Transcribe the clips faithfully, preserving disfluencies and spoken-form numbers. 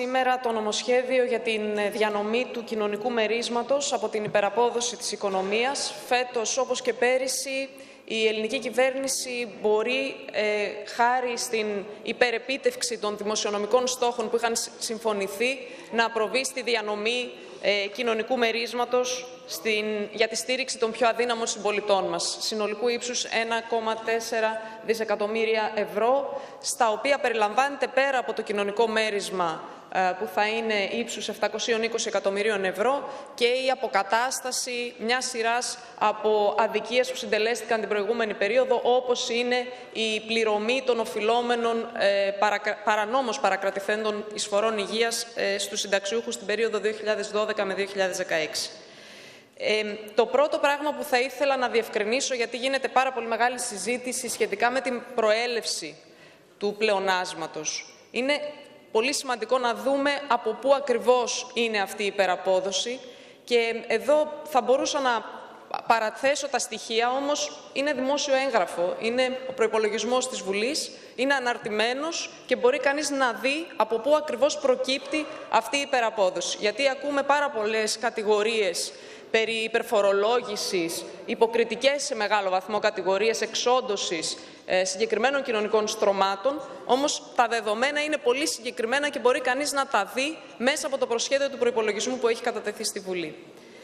σήμερα το νομοσχέδιο για την διανομή του κοινωνικού μερίσματος από την υπεραπόδοση της οικονομίας. Φέτος, όπως και πέρυσι, η ελληνική κυβέρνηση μπορεί, ε, χάρη στην υπερεπίτευξη των δημοσιονομικών στόχων που είχαν συμφωνηθεί, να προβεί στη διανομή ε, κοινωνικού μερίσματος στην, για τη στήριξη των πιο αδύναμων συμπολιτών μας, συνολικού ύψους ένα κόμμα τέσσερα δισεκατομμύρια ευρώ, στα οποία περιλαμβάνεται πέρα από το κοινωνικό μέρισμα που θα είναι ύψους επτακόσια είκοσι εκατομμυρίων ευρώ και η αποκατάσταση μιας σειράς από αδικίες που συντελέστηκαν την προηγούμενη περίοδο, όπως είναι η πληρωμή των οφειλόμενων ε, παρακα... παρανόμως παρακρατηθέντων εισφορών υγείας ε, στους συνταξιούχους στην περίοδο δύο χιλιάδες δώδεκα με δύο χιλιάδες δεκαέξι. Ε, το πρώτο πράγμα που θα ήθελα να διευκρινίσω, γιατί γίνεται πάρα πολύ μεγάλη συζήτηση σχετικά με την προέλευση του πλεονάσματος, είναι πολύ σημαντικό να δούμε από πού ακριβώς είναι αυτή η υπεραπόδοση και εδώ θα μπορούσα να παραθέσω τα στοιχεία, όμως είναι δημόσιο έγγραφο, είναι ο προϋπολογισμός της Βουλής, είναι αναρτημένος και μπορεί κανείς να δει από πού ακριβώς προκύπτει αυτή η υπεραπόδοση. Γιατί ακούμε πάρα πολλές κατηγορίες περί υπερφορολόγησης, υποκριτικές σε μεγάλο βαθμό κατηγορίες εξόντωσης ε, συγκεκριμένων κοινωνικών στρωμάτων, όμως τα δεδομένα είναι πολύ συγκεκριμένα και μπορεί κανείς να τα δει μέσα από το προσχέδιο του προϋπολογισμού που έχει κατατεθεί στη Βουλή.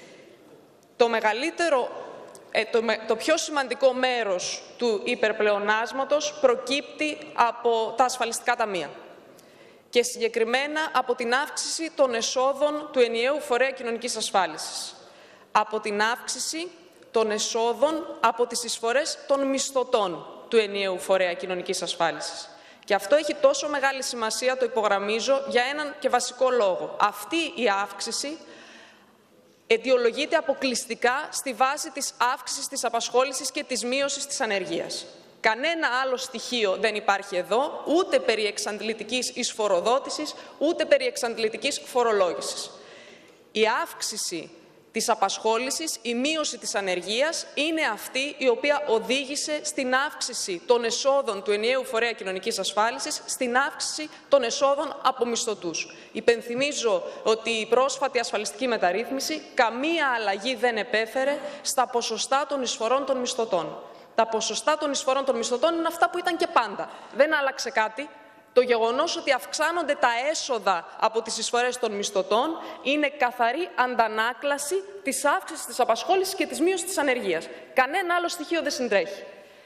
Το μεγαλύτερο, ε, το, το πιο σημαντικό μέρος του υπερπλεονάσματος προκύπτει από τα ασφαλιστικά ταμεία και συγκεκριμένα από την αύξηση των εσόδων του ενιαίου φορέα κοινωνικής ασφάλισης, από την αύξηση των εσόδων από τις εισφορές των μισθωτών του ενιαίου φορέα κοινωνικής ασφάλισης. Και αυτό έχει τόσο μεγάλη σημασία, το υπογραμμίζω, για έναν και βασικό λόγο. Αυτή η αύξηση αιτιολογείται αποκλειστικά στη βάση της αύξησης της απασχόλησης και της μείωσης της ανεργίας. Κανένα άλλο στοιχείο δεν υπάρχει εδώ, ούτε περί εξαντλητικής εισφοροδότησης, ούτε περί εξαντλητικής φορολόγησης. Η αύξηση της απασχόλησης, η μείωση της ανεργίας είναι αυτή η οποία οδήγησε στην αύξηση των εσόδων του ενιαίου φορέα κοινωνικής ασφάλισης, στην αύξηση των εσόδων από μισθωτούς. Υπενθυμίζω ότι η πρόσφατη ασφαλιστική μεταρρύθμιση καμία αλλαγή δεν επέφερε στα ποσοστά των εισφορών των μισθωτών. Τα ποσοστά των εισφορών των μισθωτών είναι αυτά που ήταν και πάντα. Δεν άλλαξε κάτι. Το γεγονός ότι αυξάνονται τα έσοδα από τις εισφορές των μισθωτών είναι καθαρή αντανάκλαση της αύξησης της απασχόλησης και της μείωσης της ανεργίας. Κανένα άλλο στοιχείο δεν συντρέχει.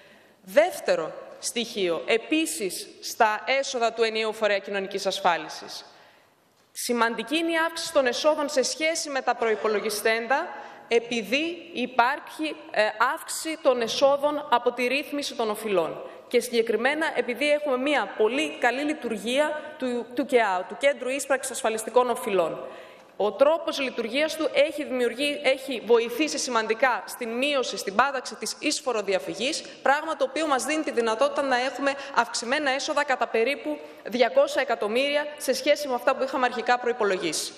Δεύτερο στοιχείο, επίσης στα έσοδα του ενιαίου φορέα κοινωνικής ασφάλισης. Σημαντική είναι η αύξηση των εσόδων σε σχέση με τα προϋπολογιστέντα, επειδή υπάρχει ε, αύξηση των εσόδων από τη ρύθμιση των οφειλών. Και συγκεκριμένα επειδή έχουμε μια πολύ καλή λειτουργία του, του ΚΕΑ, του Κέντρου Ίσπραξης Ασφαλιστικών Οφειλών. Ο τρόπος λειτουργίας του έχει, έχει βοηθήσει σημαντικά στην μείωση, στην πάταξη της εισφοροδιαφυγής, πράγμα το οποίο μας δίνει τη δυνατότητα να έχουμε αυξημένα έσοδα κατά περίπου διακόσια εκατομμύρια σε σχέση με αυτά που είχαμε αρχικά προϋπολογίσει.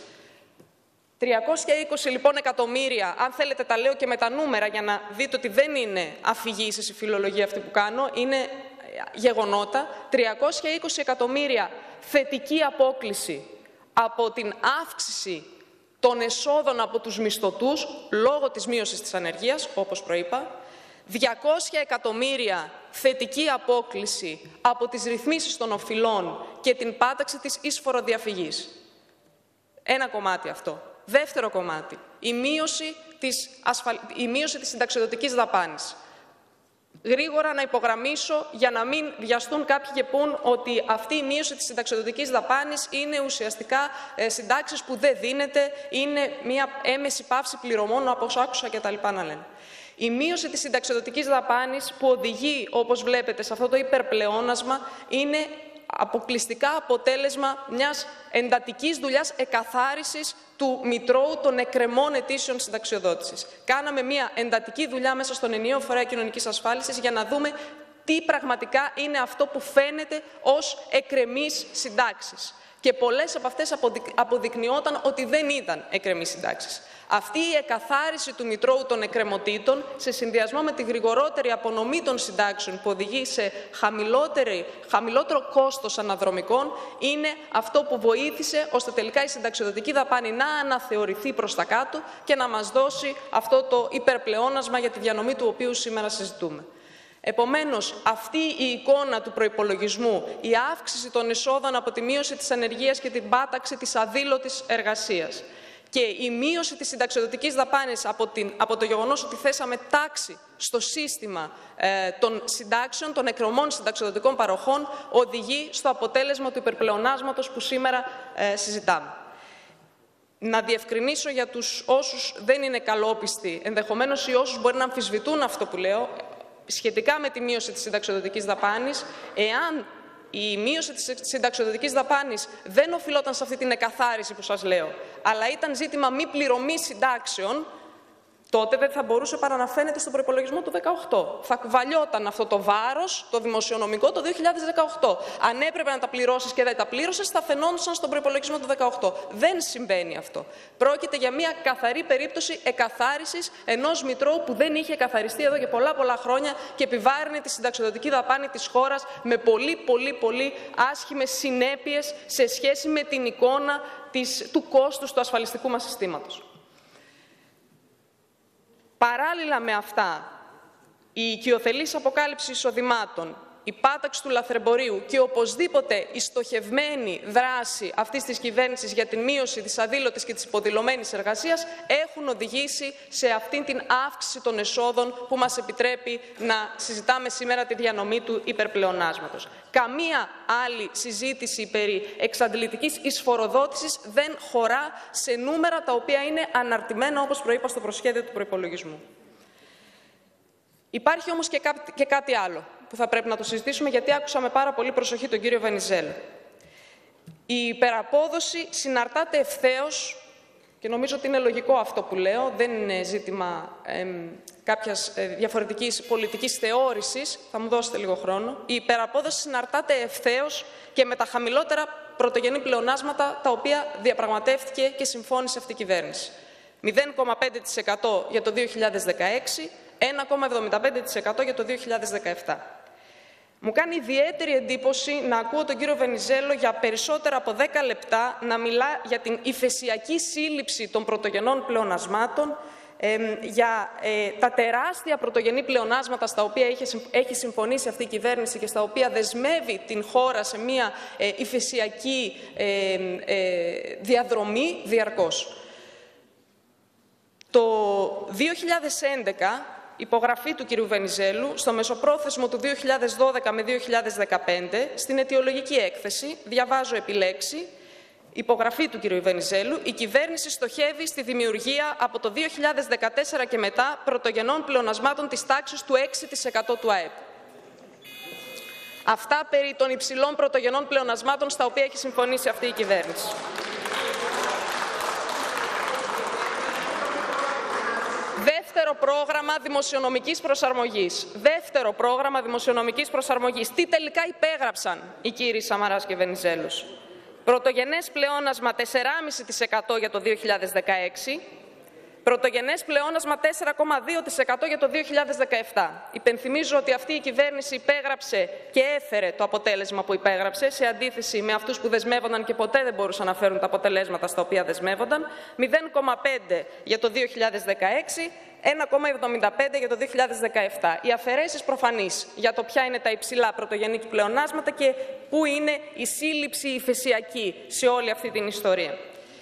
τριακόσια είκοσι λοιπόν εκατομμύρια, αν θέλετε τα λέω και με τα νούμερα για να δείτε ότι δεν είναι αφηγήσεις η φιλολογία αυτή που κάνω, είναι γεγονότα, τριακόσια είκοσι εκατομμύρια θετική απόκλιση από την αύξηση των εσόδων από τους μισθωτούς λόγω της μείωσης της ανεργίας, όπως προείπα, διακόσια εκατομμύρια θετική απόκλιση από τις ρυθμίσεις των οφειλών και την πάταξη της εισφοροδιαφυγής. Ένα κομμάτι αυτό. Δεύτερο κομμάτι, η μείωση της, ασφαλ... η μείωση της συνταξιοδοτικής δαπάνης. Γρήγορα να υπογραμμίσω, για να μην βιαστούν κάποιοι και πούν ότι αυτή η μείωση της συνταξιοδοτικής δαπάνης είναι ουσιαστικά ε, συντάξεις που δεν δίνεται, είναι μια έμεση πάυση πληρωμών, όπως άκουσα και τα λοιπά να λένε. Η μείωση της συνταξιοδοτικής δαπάνης που οδηγεί, όπως βλέπετε, σε αυτό το υπερπλεόνασμα, είναι αποκλειστικά αποτέλεσμα μιας εντατικής δουλειάς εκαθάρισης του μητρώου των εκκρεμών αιτήσεων συνταξιοδότησης. Κάναμε μια εντατική δουλειά μέσα στον ενιαίο φορέα κοινωνικής ασφάλισης για να δούμε τι πραγματικά είναι αυτό που φαίνεται ως εκκρεμείς συντάξεις. Και πολλές από αυτές αποδεικνυόταν ότι δεν ήταν εκκρεμείς συντάξεις. Αυτή η εκαθάριση του μητρώου των εκκρεμωτήτων, σε συνδυασμό με τη γρηγορότερη απονομή των συντάξεων που οδηγεί σε χαμηλότερο κόστος αναδρομικών, είναι αυτό που βοήθησε ώστε τελικά η συνταξιοδοτική δαπάνη να αναθεωρηθεί προς τα κάτω και να μας δώσει αυτό το υπερπλεόνασμα για τη διανομή του οποίου σήμερα συζητούμε. Επομένως, αυτή η εικόνα του προϋπολογισμού, η αύξηση των εσόδων από τη μείωση της ανεργίας και την πάταξη της αδήλωτης εργασίας και η μείωση της συνταξιοδοτικής δαπάνης από, την, από το γεγονός ότι θέσαμε τάξη στο σύστημα ε, των συντάξεων, των εκκρεμών συνταξιοδοτικών παροχών, οδηγεί στο αποτέλεσμα του υπερπλεονάσματος που σήμερα ε, συζητάμε. Να διευκρινίσω για τους όσους δεν είναι καλόπιστοι, ενδεχομένως οι όσους μπορεί να αμφισβητούν αυτό που λέω, σχετικά με τη μείωση της συνταξιοδοτικής δαπάνης, εάν η μείωση της συνταξιοδοτικής δαπάνης δεν οφειλόταν σε αυτή την εκαθάριση που σας λέω, αλλά ήταν ζήτημα μη πληρωμής συντάξεων, τότε δεν θα μπορούσε παρά να φαίνεται στον προϋπολογισμό του δύο χιλιάδες δεκαοκτώ. Θα κουβαλιόταν αυτό το βάρος, το δημοσιονομικό, το δύο χιλιάδες δεκαοκτώ. Αν έπρεπε να τα πληρώσεις και δεν τα πλήρωσες, θα φαινόντουσαν στον προϋπολογισμό του δύο χιλιάδες δεκαοκτώ. Δεν συμβαίνει αυτό. Πρόκειται για μια καθαρή περίπτωση εκαθάρισης ενός μητρώου που δεν είχε εκαθαριστεί εδώ και πολλά πολλά χρόνια και επιβάρυνε τη συνταξιοδοτική δαπάνη της χώρας με πολύ πολύ πολύ άσχημες συνέπειες σε σχέση με την εικόνα της, του κόστους του ασφαλιστικού μας συστήματος. Παράλληλα με αυτά, η οικειοθελής αποκάλυψη εισοδημάτων, η πάταξη του λαθρεμπορίου και οπωσδήποτε η στοχευμένη δράση αυτής της κυβέρνησης για την μείωση της αδήλωτης και της υποδηλωμένης εργασίας έχουν οδηγήσει σε αυτήν την αύξηση των εσόδων που μας επιτρέπει να συζητάμε σήμερα τη διανομή του υπερπλεονάσματος. Καμία άλλη συζήτηση περί εξαντλητικής εισφοροδότησης δεν χωρά σε νούμερα τα οποία είναι αναρτημένα, όπως προείπα, στο προσχέδιο του προϋπολογισμού. Υπάρχει όμως και, κά, και κάτι άλλο που θα πρέπει να το συζητήσουμε, γιατί άκουσα με πάρα πολύ προσοχή τον κύριο Βενιζέλο. Η υπεραπόδοση συναρτάται ευθέως, και νομίζω ότι είναι λογικό αυτό που λέω, δεν είναι ζήτημα ε, κάποιας ε, διαφορετικής πολιτικής θεώρησης, θα μου δώσετε λίγο χρόνο. Η υπεραπόδοση συναρτάται ευθέως και με τα χαμηλότερα πρωτογενή πλεονάσματα τα οποία διαπραγματεύτηκε και συμφώνησε αυτή η κυβέρνηση. μηδέν κόμμα πέντε τοις εκατό για το δύο χιλιάδες δεκαέξι, ένα κόμμα εβδομήντα πέντε τοις εκατό για το δύο χιλιάδες δεκαεπτά. Μου κάνει ιδιαίτερη εντύπωση να ακούω τον κύριο Βενιζέλο για περισσότερα από δέκα λεπτά να μιλά για την υφεσιακή σύλληψη των πρωτογενών πλεονασμάτων, ε, για ε, τα τεράστια πρωτογενή πλεονάσματα στα οποία έχει, έχει συμφωνήσει αυτή η κυβέρνηση και στα οποία δεσμεύει την χώρα σε μια ε, υφεσιακή ε, ε, διαδρομή διαρκώς. Το δύο χιλιάδες έντεκα, υπογραφή του κυρίου Βενιζέλου, στο μεσοπρόθεσμο του δύο χιλιάδες δώδεκα με δύο χιλιάδες δεκαπέντε, στην αιτιολογική έκθεση, διαβάζω επιλέξει, υπογραφή του κυρίου Βενιζέλου, η κυβέρνηση στοχεύει στη δημιουργία από το δύο χιλιάδες δεκατέσσερα και μετά πρωτογενών πλεονασμάτων της τάξης του έξι τοις εκατό του ΑΕΠ. Αυτά περί των υψηλών πρωτογενών πλεονασμάτων στα οποία έχει συμφωνήσει αυτή η κυβέρνηση. Δεύτερο πρόγραμμα δημοσιονομικής προσαρμογής. Δεύτερο πρόγραμμα δημοσιονομικής προσαρμογής. Τι τελικά υπέγραψαν οι κύριοι Σαμαράς και Βενιζέλος? Πρωτογενές πλεόνασμα τέσσερα κόμμα πέντε τοις εκατό για το δύο χιλιάδες δεκαέξι. Πρωτογενές πλεόνασμα τέσσερα κόμμα δύο τοις εκατό για το δύο χιλιάδες δεκαεπτά. Υπενθυμίζω ότι αυτή η κυβέρνηση υπέγραψε και έφερε το αποτέλεσμα που υπέγραψε, σε αντίθεση με αυτούς που δεσμεύονταν και ποτέ δεν μπορούσαν να φέρουν τα αποτελέσματα στα οποία δεσμεύονταν. μηδέν κόμμα πέντε για το δύο χιλιάδες δεκαέξι, ένα κόμμα εβδομήντα πέντε για το δύο χιλιάδες δεκαεπτά. Οι αφαιρέσεις προφανείς για το ποια είναι τα υψηλά πρωτογενή πλεονάσματα και πού είναι η σύλληψη υφεσιακή σε όλη αυτή την ιστορία.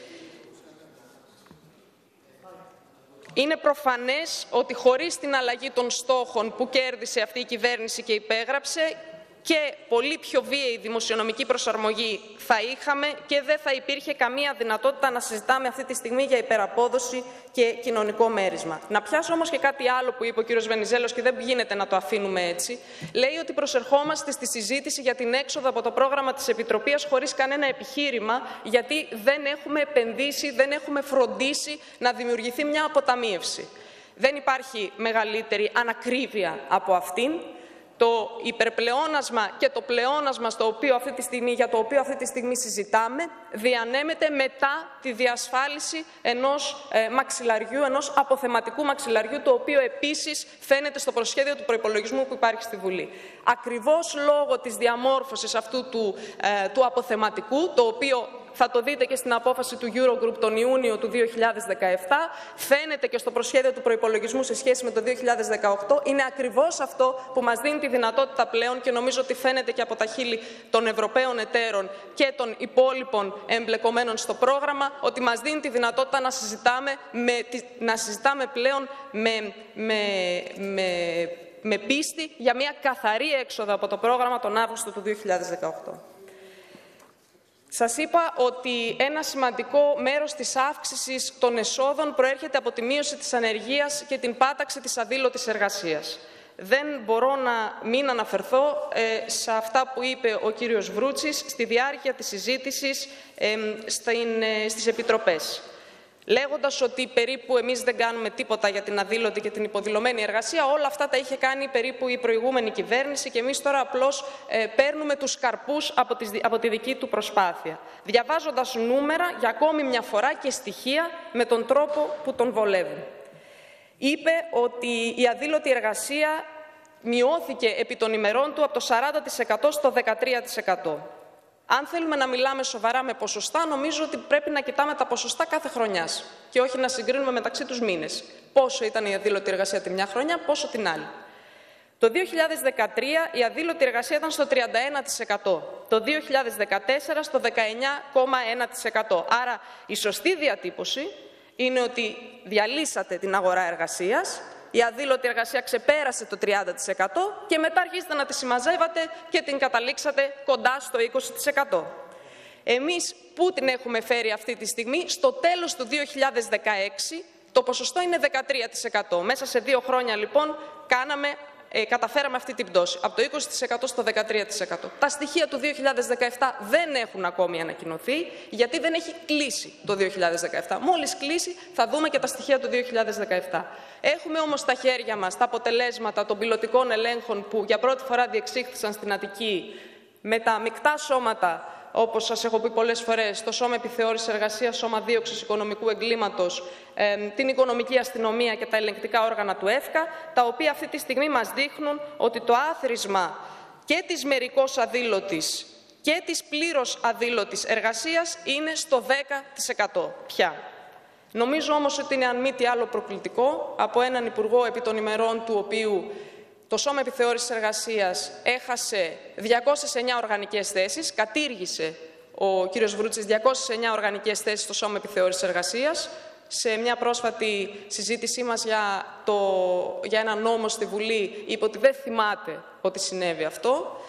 Είναι προφανές ότι χωρίς την αλλαγή των στόχων που κέρδισε αυτή η κυβέρνηση και υπέγραψε, και πολύ πιο βίαιη δημοσιονομική προσαρμογή θα είχαμε και δεν θα υπήρχε καμία δυνατότητα να συζητάμε αυτή τη στιγμή για υπεραπόδοση και κοινωνικό μέρισμα. Να πιάσω όμως και κάτι άλλο που είπε ο κύριος Βενιζέλος και δεν γίνεται να το αφήνουμε έτσι. Λέει ότι προσερχόμαστε στη συζήτηση για την έξοδο από το πρόγραμμα της Επιτροπής χωρίς κανένα επιχείρημα, γιατί δεν έχουμε επενδύσει, δεν έχουμε φροντίσει να δημιουργηθεί μια αποταμίευση. Δεν υπάρχει μεγαλύτερη ανακρίβεια από αυτήν. το υπερπλεόνασμα και το πλεόνασμα στο οποίο αυτή τη στιγμή, για το οποίο αυτή τη στιγμή συζητάμε διανέμεται μετά τη διασφάλιση ενός ε, μαξιλαριού, ενός αποθεματικού μαξιλαριού, το οποίο επίσης φαίνεται στο προσχέδιο του προϋπολογισμού που υπάρχει στη Βουλή. Ακριβώς λόγω της διαμόρφωσης αυτού του, ε, του αποθεματικού, το οποίο θα το δείτε και στην απόφαση του Eurogroup τον Ιούνιο του δύο χιλιάδες δεκαεπτά, φαίνεται και στο προσχέδιο του προϋπολογισμού σε σχέση με το δύο χιλιάδες δεκαοκτώ, είναι ακριβώς αυτό που μας δίνει τη δυνατότητα πλέον, και νομίζω ότι φαίνεται και από τα χείλη των Ευρωπαίων εταίρων και των υπόλοιπων εμπλεκομένων στο πρόγραμμα, ότι μας δίνει τη δυνατότητα να συζητάμε, με, να συζητάμε πλέον με, με, με, με πίστη για μια καθαρή έξοδο από το πρόγραμμα τον Αύγουστο του δύο χιλιάδες δεκαοκτώ. Σας είπα ότι ένα σημαντικό μέρος της αύξησης των εσόδων προέρχεται από τη μείωση της ανεργίας και την πάταξη της αδήλωτης εργασίας. Δεν μπορώ να μην αναφερθώ ε, σε αυτά που είπε ο κύριος Βρούτσης στη διάρκεια της συζήτησης ε, στην, ε, στις επιτροπές, λέγοντας ότι περίπου εμείς δεν κάνουμε τίποτα για την αδήλωτη και την υποδηλωμένη εργασία. Όλα αυτά τα είχε κάνει περίπου η προηγούμενη κυβέρνηση και εμείς τώρα απλώς ε, παίρνουμε τους καρπούς από τη, από τη δική του προσπάθεια, διαβάζοντας νούμερα για ακόμη μια φορά και στοιχεία με τον τρόπο που τον βολεύει. Είπε ότι η αδήλωτη εργασία μειώθηκε επί των ημερών του από το σαράντα τοις εκατό στο δεκατρία τοις εκατό. Αν θέλουμε να μιλάμε σοβαρά με ποσοστά, νομίζω ότι πρέπει να κοιτάμε τα ποσοστά κάθε χρονιάς και όχι να συγκρίνουμε μεταξύ τους μήνες. Πόσο ήταν η αδήλωτη εργασία τη μια χρονιά, πόσο την άλλη. Το δύο χιλιάδες δεκατρία η αδήλωτη εργασία ήταν στο τριάντα ένα τοις εκατό, το δύο χιλιάδες δεκατέσσερα στο δεκαεννιά κόμμα ένα τοις εκατό. Άρα η σωστή διατύπωση είναι ότι διαλύσατε την αγορά εργασίας, η αδήλωτη εργασία ξεπέρασε το τριάντα τοις εκατό και μετά αρχίσατε να τη συμμαζεύατε και την καταλήξατε κοντά στο είκοσι τοις εκατό. Εμείς πού την έχουμε φέρει αυτή τη στιγμή? Στο τέλος του δύο χιλιάδες δεκαέξι το ποσοστό είναι δεκατρία τοις εκατό. Μέσα σε δύο χρόνια λοιπόν κάναμε, ε, καταφέραμε αυτή την πτώση, από το είκοσι τοις εκατό στο δεκατρία τοις εκατό. Τα στοιχεία του δύο χιλιάδες δεκαεπτά δεν έχουν ακόμη ανακοινωθεί, γιατί δεν έχει κλείσει το δύο χιλιάδες δεκαεπτά. Μόλις κλείσει θα δούμε και τα στοιχεία του δύο χιλιάδες δεκαεπτά. Έχουμε όμως στα χέρια μας τα αποτελέσματα των πιλωτικών ελέγχων που για πρώτη φορά διεξήχθησαν στην Αττική με τα μεικτά σώματα, όπως σας έχω πει πολλές φορές, το Σώμα Επιθεώρησης Εργασίας, Σώμα Δίωξης Οικονομικού Εγκλήματος, ε, την Οικονομική Αστυνομία και τα ελεγκτικά όργανα του ΕΦΚΑ, τα οποία αυτή τη στιγμή μας δείχνουν ότι το άθροισμα και της μερικώς αδήλωτης και της πλήρως αδήλωτης εργασίας είναι στο δέκα τοις εκατό πια. Νομίζω όμως ότι είναι αν μη τι άλλο προκλητικό από έναν Υπουργό επί των ημερών του οποίου το Σώμα Επιθεώρησης Εργασίας έχασε διακόσιες εννιά οργανικές θέσεις, κατήργησε ο κύριος Βρούτσης διακόσιες εννιά οργανικές θέσεις στο Σώμα Επιθεώρησης Εργασίας. Σε μια πρόσφατη συζήτησή μας για, το, για ένα νόμο στη Βουλή είπε ότι δεν θυμάται ότι συνέβη αυτό.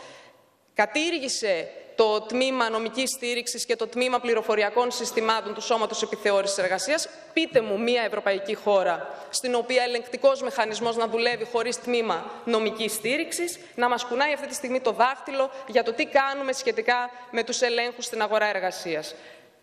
Κατήργησε το τμήμα νομικής στήριξης και το τμήμα πληροφοριακών συστημάτων του Σώματος Επιθεώρησης Εργασίας. Πείτε μου μία ευρωπαϊκή χώρα στην οποία ελεγκτικός μηχανισμός να δουλεύει χωρίς τμήμα νομικής στήριξης, να μας κουνάει αυτή τη στιγμή το δάχτυλο για το τι κάνουμε σχετικά με τους ελέγχους στην αγορά εργασίας.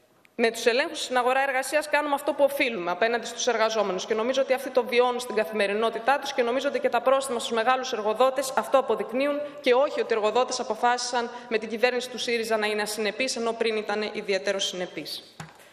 Με τους ελέγχους στην αγορά εργασίας κάνουμε αυτό που οφείλουμε απέναντι στους εργαζόμενους και νομίζω ότι αυτοί το βιώνουν στην καθημερινότητά τους και νομίζω ότι και τα πρόστιμα στους μεγάλους εργοδότες αυτό αποδεικνύουν και όχι ότι οι εργοδότες αποφάσισαν με την κυβέρνηση του ΣΥΡΙΖΑ να είναι ασυνεπείς ενώ πριν ήταν ιδιαίτερος συνεπείς.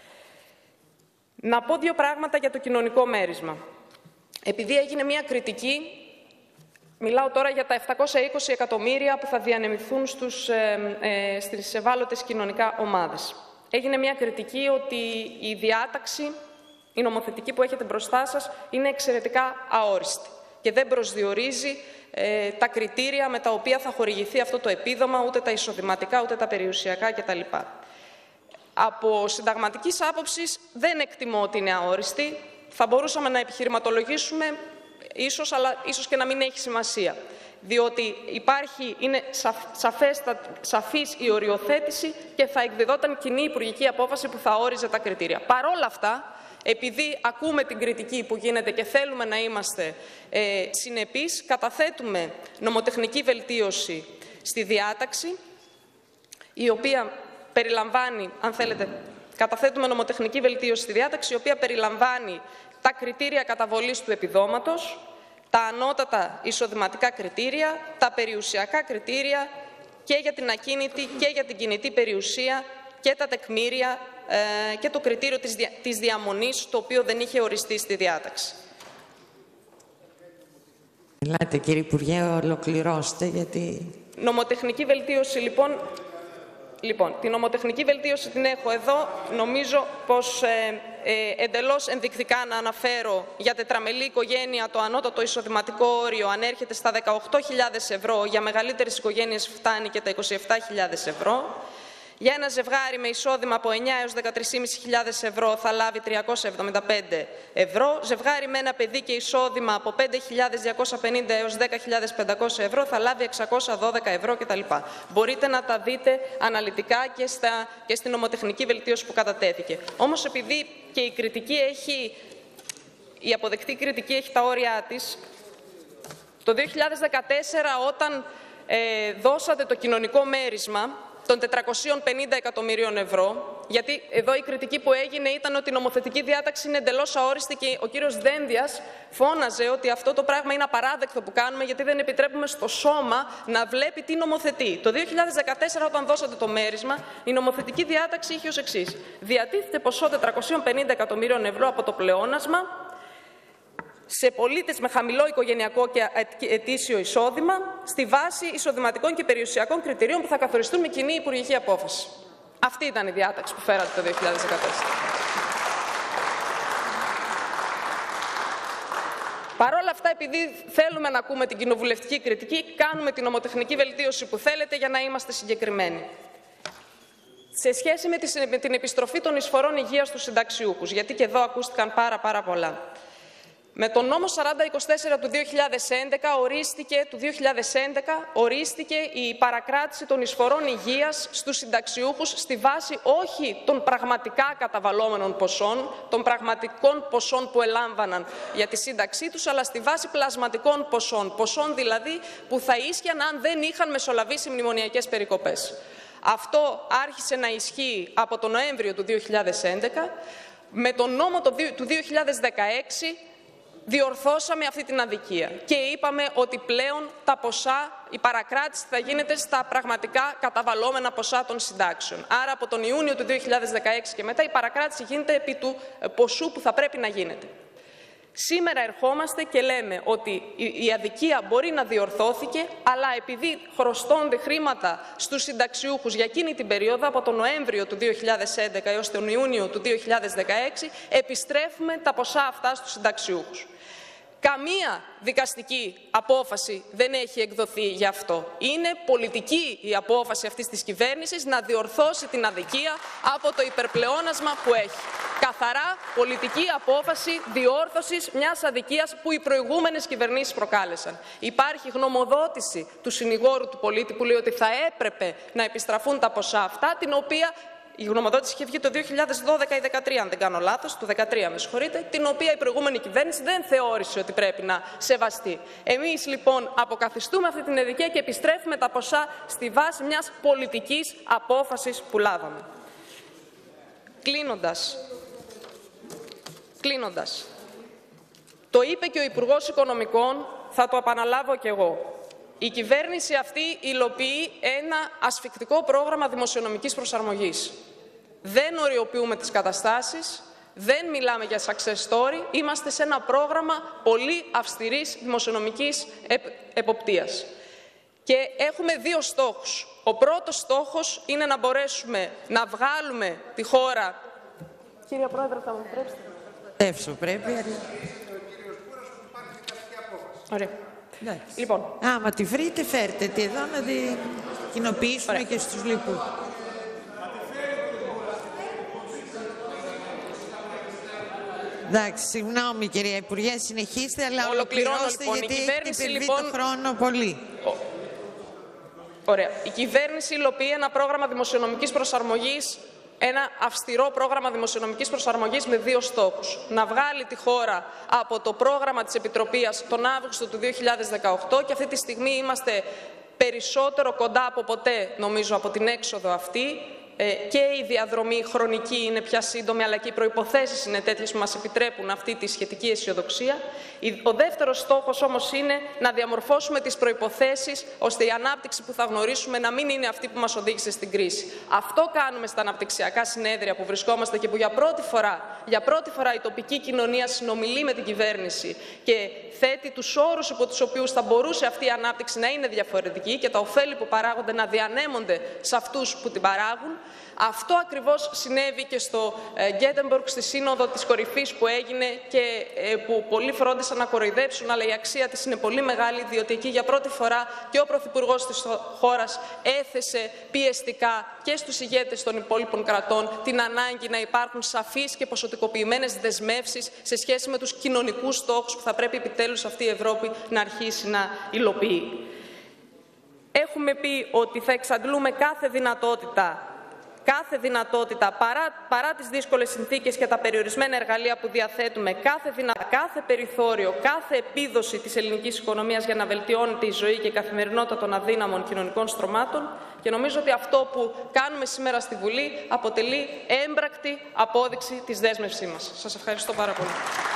Να πω δύο πράγματα για το κοινωνικό μέρισμα. Επειδή έγινε μια κριτική, μιλάω τώρα για τα επτακόσια είκοσι εκατομμύρια που θα διανεμηθούν στους, ε, ε, στις ευάλωτες κοινωνικά ομάδες. Έγινε μια κριτική ότι η διάταξη, η νομοθετική που έχετε μπροστά σας, είναι εξαιρετικά αόριστη και δεν προσδιορίζει ε, τα κριτήρια με τα οποία θα χορηγηθεί αυτό το επίδομα, ούτε τα εισοδηματικά, ούτε τα περιουσιακά κτλ. Από συνταγματικής άποψης δεν εκτιμώ ότι είναι αόριστη. Θα μπορούσαμε να επιχειρηματολογήσουμε ίσως, αλλά ίσως και να μην έχει σημασία. Διότι υπάρχει, είναι σαφέστα, σαφής η οριοθέτηση και θα εκδιδόταν κοινή υπουργική απόφαση που θα όριζε τα κριτήρια. Παρ' όλα αυτά, επειδή ακούμε την κριτική που γίνεται και θέλουμε να είμαστε ε, συνεπείς, καταθέτουμε νομοτεχνική βελτίωση στη διάταξη, η οποία περιλαμβάνει, αν θέλετε, καταθέτουμε νομοτεχνική βελτίωση στη διάταξη, η οποία περιλαμβάνει τα κριτήρια καταβολής του επιδόματος, τα ανώτατα εισοδηματικά κριτήρια, τα περιουσιακά κριτήρια και για την ακίνητη και για την κινητή περιουσία και τα τεκμήρια ε, και το κριτήριο της, δια, της διαμονής, το οποίο δεν είχε οριστεί στη διάταξη. Ελάτε κύριε Υπουργέ, ολοκληρώστε γιατί... Νομοτεχνική βελτίωση λοιπόν... Λοιπόν, την νομοτεχνική βελτίωση την έχω εδώ. Νομίζω πως ε, ε, εντελώς ενδεικτικά να αναφέρω για τετραμελή οικογένεια το ανώτατο εισοδηματικό όριο ανέρχεται στα δεκαοκτώ χιλιάδες ευρώ, για μεγαλύτερες οικογένειες φτάνει και τα είκοσι επτά χιλιάδες ευρώ. Για ένα ζευγάρι με εισόδημα από εννιά έως δεκατρείς χιλιάδες πεντακόσια ευρώ θα λάβει τριακόσια εβδομήντα πέντε ευρώ. Ζευγάρι με ένα παιδί και εισόδημα από πέντε χιλιάδες διακόσια πενήντα έως δέκα χιλιάδες πεντακόσια ευρώ θα λάβει εξακόσια δώδεκα ευρώ κτλ. Μπορείτε να τα δείτε αναλυτικά και, στα, και στην νομοτεχνική βελτίωση που κατατέθηκε. Όμως επειδή και η κριτική έχει, η αποδεκτή κριτική έχει τα όρια της, το δύο χιλιάδες δεκατέσσερα όταν ε, δώσατε το κοινωνικό μέρισμα των τετρακοσίων πενήντα εκατομμυρίων ευρώ, γιατί εδώ η κριτική που έγινε ήταν ότι η νομοθετική διάταξη είναι εντελώς αόριστη και ο κύριος Δένδιας φώναζε ότι αυτό το πράγμα είναι απαράδεκτο που κάνουμε γιατί δεν επιτρέπουμε στο σώμα να βλέπει τι νομοθετεί. Το δύο χιλιάδες δεκατέσσερα όταν δώσατε το μέρισμα, η νομοθετική διάταξη είχε ως εξής. Διατίθεται ποσό τετρακοσίων πενήντα εκατομμυρίων ευρώ από το πλεόνασμα σε πολίτες με χαμηλό οικογενειακό και ετήσιο εισόδημα, στη βάση εισοδηματικών και περιουσιακών κριτηρίων που θα καθοριστούν με κοινή υπουργική απόφαση. Αυτή ήταν η διάταξη που φέρατε το δύο χιλιάδες δεκατέσσερα. Παρ' όλα αυτά, επειδή θέλουμε να ακούμε την κοινοβουλευτική κριτική, κάνουμε την νομοτεχνική βελτίωση που θέλετε για να είμαστε συγκεκριμένοι. Σε σχέση με την επιστροφή των εισφορών υγείας στους συνταξιούχους, γιατί και εδώ ακούστηκαν πάρα πάρα πολλά. Με τον νόμο σαράντα είκοσι τέσσερα του δύο χιλιάδες έντεκα, ορίστηκε, του δύο χιλιάδες έντεκα ορίστηκε η παρακράτηση των εισφορών υγείας στους συνταξιούχους στη βάση όχι των πραγματικά καταβαλλόμενων ποσών, των πραγματικών ποσών που ελάμβαναν για τη σύνταξή τους, αλλά στη βάση πλασματικών ποσών, ποσών δηλαδή που θα ίσχυαν αν δεν είχαν μεσολαβήσει μνημονιακές περικοπές. Αυτό άρχισε να ισχύει από τον Νοέμβριο του δύο χιλιάδες έντεκα. Με τον νόμο του δύο χιλιάδες δεκαέξι διορθώσαμε αυτή την αδικία και είπαμε ότι πλέον τα ποσά, η παρακράτηση θα γίνεται στα πραγματικά καταβαλλόμενα ποσά των συντάξεων. Άρα από τον Ιούνιο του δύο χιλιάδες δεκαέξι και μετά η παρακράτηση γίνεται επί του ποσού που θα πρέπει να γίνεται. Σήμερα ερχόμαστε και λέμε ότι η αδικία μπορεί να διορθώθηκε, αλλά επειδή χρωστώνται χρήματα στους συνταξιούχους για εκείνη την περίοδο, από τον Νοέμβριο του δύο χιλιάδες έντεκα έως τον Ιούνιο του δύο χιλιάδες δεκαέξι, επιστρέφουμε τα ποσά αυτά στους συνταξιούχους. Καμία δικαστική απόφαση δεν έχει εκδοθεί γι' αυτό. Είναι πολιτική η απόφαση αυτής της κυβέρνησης να διορθώσει την αδικία από το υπερπλεόνασμα που έχει. Καθαρά πολιτική απόφαση διόρθωσης μιας αδικίας που οι προηγούμενες κυβερνήσεις προκάλεσαν. Υπάρχει γνωμοδότηση του συνηγόρου του πολίτη που λέει ότι θα έπρεπε να επιστραφούν τα ποσά αυτά, την οποία η γνωμοδότηση είχε βγει το δύο χιλιάδες δώδεκα ή δεκατρία, αν δεν κάνω λάθος, του δεκατρία με συγχωρείτε, την οποία η προηγούμενη κυβέρνηση δεν θεώρησε ότι πρέπει να σεβαστεί. Εμείς λοιπόν αποκαθιστούμε αυτή την αδικία και επιστρέφουμε τα ποσά στη βάση μιας πολιτικής απόφασης που λάβαμε. Κλείνοντας, κλείνοντας, το είπε και ο Υπουργός Οικονομικών, θα το επαναλάβω κι εγώ. Η κυβέρνηση αυτή υλοποιεί ένα ασφικτικό πρόγραμμα δημοσιονομικής προσαρμογής. Δεν οριοποιούμε τις καταστάσεις, δεν μιλάμε για success story, είμαστε σε ένα πρόγραμμα πολύ αυστηρής δημοσιονομικής εποπτείας. Και έχουμε δύο στόχους. Ο πρώτος στόχος είναι να μπορέσουμε να βγάλουμε τη χώρα... Κύριε Πρόεδρε, θα μου επιτρέψετε. Εύσο πρέπει. Ωραία. Εντάξει. Λοιπόν. Άμα τη βρείτε, φέρτε τη εδώ να τη κοινοποιήσουμε. Ωραία. Και στους λοιπούς. Εντάξει, συγγνώμη κυρία Υπουργέ, συνεχίστε, αλλά ολοκληρώστε λοιπόν, γιατί έχει λοιπόν... το χρόνο πολύ. Ο... Ωραία. Η κυβέρνηση υλοποιεί ένα πρόγραμμα δημοσιονομικής προσαρμογής, ένα αυστηρό πρόγραμμα δημοσιονομικής προσαρμογής με δύο στόχους. Να βγάλει τη χώρα από το πρόγραμμα της Επιτροπής τον Αύγουστο του δύο χιλιάδες δεκαοκτώ και αυτή τη στιγμή είμαστε περισσότερο κοντά από ποτέ, νομίζω, από την έξοδο αυτή. και η διαδρομή χρονική είναι πια σύντομη, αλλά και οι προϋποθέσεις είναι τέτοιες που μας επιτρέπουν αυτή τη σχετική αισιοδοξία. Ο δεύτερος στόχος όμως είναι να διαμορφώσουμε τις προϋποθέσεις ώστε η ανάπτυξη που θα γνωρίσουμε να μην είναι αυτή που μας οδήγησε στην κρίση. Αυτό κάνουμε στα αναπτυξιακά συνέδρια που βρισκόμαστε και που για πρώτη φορά, για πρώτη φορά η τοπική κοινωνία συνομιλεί με την κυβέρνηση και θέτει τους όρους υπό τους οποίους θα μπορούσε αυτή η ανάπτυξη να είναι διαφορετική και τα ωφέλη που παράγονται να διανέμονται σε αυτούς που την παράγουν. Αυτό ακριβώς συνέβη και στο Γκέτεμποργκ, στη σύνοδο της κορυφής που έγινε και που πολλοί φρόντισαν να κοροϊδέψουν, αλλά η αξία της είναι πολύ μεγάλη, διότι εκεί για πρώτη φορά και ο Πρωθυπουργός της χώρας έθεσε πιεστικά και στους ηγέτες των υπόλοιπων κρατών την ανάγκη να υπάρχουν σαφείς και ποσοτικοποιημένες δεσμεύσεις σε σχέση με τους κοινωνικούς στόχους που θα πρέπει επιτέλους αυτή η Ευρώπη να αρχίσει να υλοποιεί. Έχουμε πει ότι θα εξαντλούμε κάθε δυνατότητα κάθε δυνατότητα, παρά, παρά τις δύσκολες συνθήκες και τα περιορισμένα εργαλεία που διαθέτουμε, κάθε, δυνα... κάθε περιθώριο, κάθε επίδοση της ελληνικής οικονομίας για να βελτιώνεται η ζωή και η καθημερινότητα των αδύναμων κοινωνικών στρωμάτων. Και νομίζω ότι αυτό που κάνουμε σήμερα στη Βουλή αποτελεί έμπρακτη απόδειξη της δέσμευσής μας. Σας ευχαριστώ πάρα πολύ.